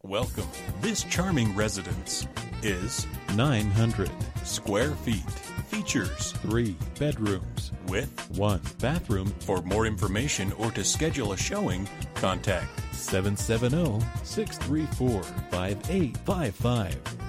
Welcome. This charming residence is 900 square feet. Features 3 bedrooms with 1 bathroom. For more information or to schedule a showing, contact 770-634-5855.